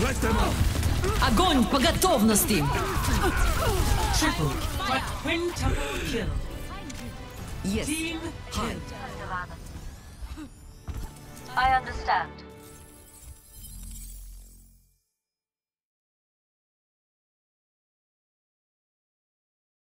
Огонь по готовности! Triple, quintuple kill. Yes. Team kill. I understand.